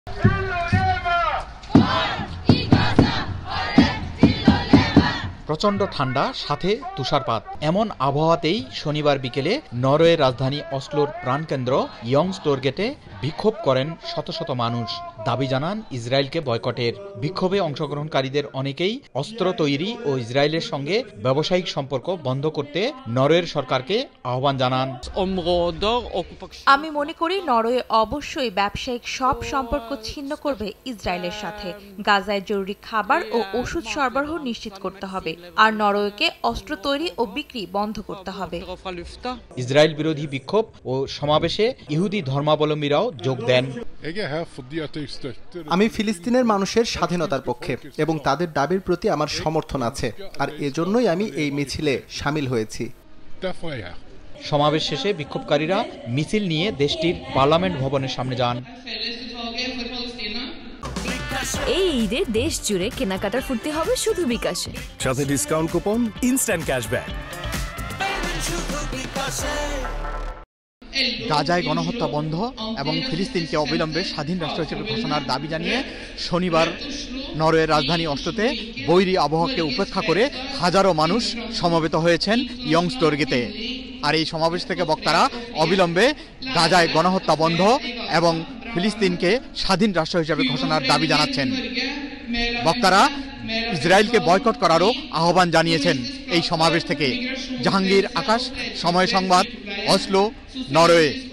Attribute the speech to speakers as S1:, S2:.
S1: প্রচণ্ড ঠান্ডা সাথে তুষারপাত এমন আবহাওয়াতেই শনিবার বিকেলে নরওয়ের রাজধানী অসলোর প্রাণকেন্দ্র ইয়ংস্টোরগেটে বিক্ষোভ করেন শত শত মানুষ। দাবি জানান ইসরায়েলকে বয়কটের। বিক্ষোভে অংশগ্রহণকারীদের অনেকেই অস্ত্র তৈরি ও ইসরায়েলের সঙ্গে ব্যবসায়িক সম্পর্ক বন্ধ করতে নরওয়ের সরকারকে আহ্বান জানান।
S2: আমি মনে করি নরওয়ে অবশ্যই ব্যবসায়িক সব সম্পর্ক ছিন্ন করবে ইসরায়েলের সাথে। গাজায় জরুরি খাবার ও ওষুধ সরবরাহ নিশ্চিত করতে হবে, আর নরওয়েকে অস্ত্র তৈরি ও বিক্রি বন্ধ করতে হবে।
S1: ইসরায়েল বিরোধী বিক্ষোভ ও সমাবেশে ইহুদি ধর্মাবলম্বীরাও যোগ দেন।
S3: আমি ফিলিস্তিনের মানুষের স্বাধীনতার পক্ষে এবং তাদের দাবির প্রতি আমার সমর্থন আছে, আর এজন্যই আমি এই মিছিলে শামিল হয়েছি।
S1: সমাবেশ শেষে বিক্ষোভকারীরা মিছিল নিয়ে দেশটির পার্লামেন্ট ভবনের সামনে যান।
S4: এই ঈদে দেশ জুড়ে কেনাকাটার ফুর্তি হবে শুধু বিকাশে,
S5: সাথে ডিসকাউন্ট কুপন, ইনস্ট্যান্ট ক্যাশব্যাক।
S6: গাজায় গণহত্যা বন্ধ এবং ফিলিস্তিনকে অবিলম্বে স্বাধীন রাষ্ট্র হিসেবে ঘোষণার দাবি জানিয়ে শনিবার নরওয়ের রাজধানী অসলোতে বৈরী আবহাওয়াকে উপেক্ষা করে হাজারো মানুষ সমবেত হয়েছেন ইয়ংস্টোরগেতে। আর এই সমাবেশ থেকে বক্তারা অবিলম্বে গাজায় গণহত্যা বন্ধ এবং ফিলিস্তিনকে স্বাধীন রাষ্ট্র হিসেবে ঘোষণার দাবি জানাচ্ছেন। বক্তারা ইসরায়েলকে বয়কট করারও আহ্বান জানিয়েছেন এই সমাবেশ থেকে। জাহাঙ্গীর আকাশ, সময় সংবাদ, অসলো, নরওয়ে।